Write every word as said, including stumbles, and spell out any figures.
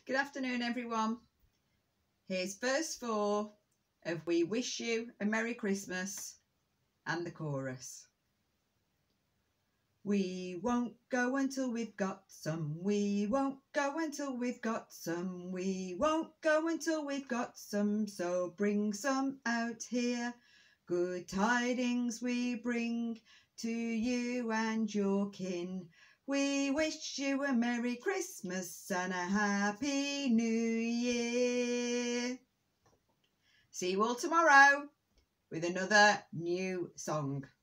Good afternoon, everyone. Here's verse four of We Wish You a Merry Christmas and the chorus. We won't go until we've got some. We won't go until we've got some. We won't go until we've got some. So bring some out here. Good tidings we bring to you and your kin. We wish you a Merry Christmas and a Happy New Year. See you all tomorrow with another new song.